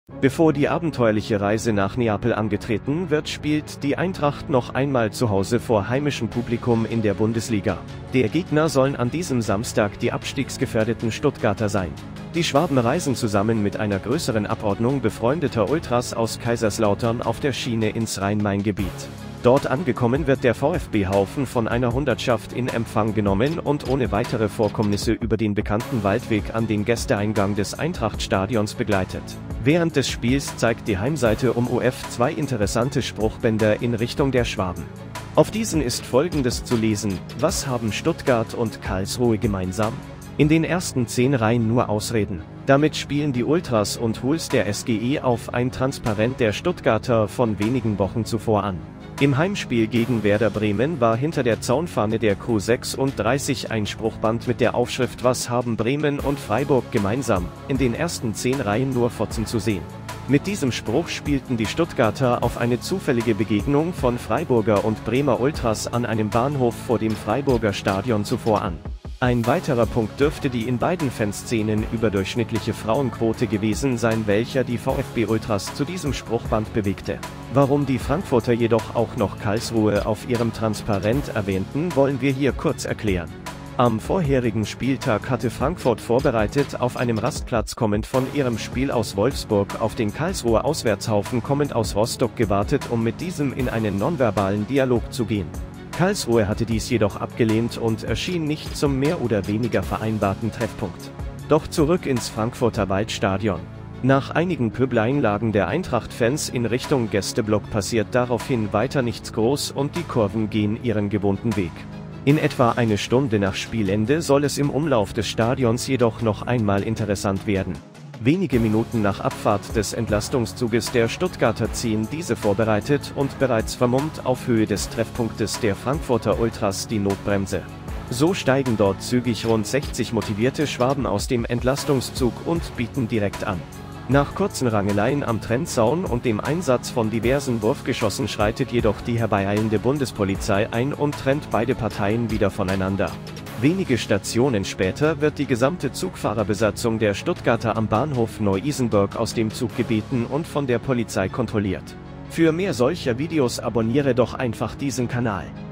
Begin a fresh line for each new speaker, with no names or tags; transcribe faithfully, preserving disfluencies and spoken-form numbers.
Bevor die abenteuerliche Reise nach Neapel angetreten wird, spielt die Eintracht noch einmal zu Hause vor heimischem Publikum in der Bundesliga. Der Gegner sollen an diesem Samstag die abstiegsgefährdeten Stuttgarter sein. Die Schwaben reisen zusammen mit einer größeren Abordnung befreundeter Ultras aus Kaiserslautern auf der Schiene ins Rhein-Main-Gebiet. Dort angekommen wird der VfB-Haufen von einer Hundertschaft in Empfang genommen und ohne weitere Vorkommnisse über den bekannten Waldweg an den Gästeeingang des Eintracht-Stadions begleitet. Während des Spiels zeigt die Heimseite um U F zwei interessante Spruchbänder in Richtung der Schwaben. Auf diesen ist Folgendes zu lesen: Was haben Stuttgart und Karlsruhe gemeinsam? In den ersten zehn Reihen nur Ausreden. Damit spielen die Ultras und Huls der S G E auf ein Transparent der Stuttgarter von wenigen Wochen zuvor an. Im Heimspiel gegen Werder Bremen war hinter der Zaunfahne der Crew sechsunddreißig ein Spruchband mit der Aufschrift „Was haben Bremen und Freiburg gemeinsam?" in den ersten zehn Reihen nur Fotzen zu sehen. Mit diesem Spruch spielten die Stuttgarter auf eine zufällige Begegnung von Freiburger und Bremer Ultras an einem Bahnhof vor dem Freiburger Stadion zuvor an. Ein weiterer Punkt dürfte die in beiden Fanszenen überdurchschnittliche Frauenquote gewesen sein, welcher die VfB-Ultras zu diesem Spruchband bewegte. Warum die Frankfurter jedoch auch noch Karlsruhe auf ihrem Transparent erwähnten, wollen wir hier kurz erklären. Am vorherigen Spieltag hatte Frankfurt vorbereitet, auf einem Rastplatz kommend von ihrem Spiel aus Wolfsburg auf den Karlsruher Auswärtshaufen kommend aus Rostock gewartet, um mit diesem in einen nonverbalen Dialog zu gehen. Karlsruhe hatte dies jedoch abgelehnt und erschien nicht zum mehr oder weniger vereinbarten Treffpunkt. Doch zurück ins Frankfurter Waldstadion. Nach einigen Pöbeleinlagen der Eintracht-Fans in Richtung Gästeblock passiert daraufhin weiter nichts groß und die Kurven gehen ihren gewohnten Weg. In etwa eine Stunde nach Spielende soll es im Umlauf des Stadions jedoch noch einmal interessant werden. Wenige Minuten nach Abfahrt des Entlastungszuges der Stuttgarter ziehen diese vorbereitet und bereits vermummt auf Höhe des Treffpunktes der Frankfurter Ultras die Notbremse. So steigen dort zügig rund sechzig motivierte Schwaben aus dem Entlastungszug und bieten direkt an. Nach kurzen Rangeleien am Trennzaun und dem Einsatz von diversen Wurfgeschossen schreitet jedoch die herbeieilende Bundespolizei ein und trennt beide Parteien wieder voneinander. Wenige Stationen später wird die gesamte Zugfahrerbesatzung der Stuttgarter am Bahnhof Neu-Isenburg aus dem Zug gebeten und von der Polizei kontrolliert. Für mehr solcher Videos abonniere doch einfach diesen Kanal.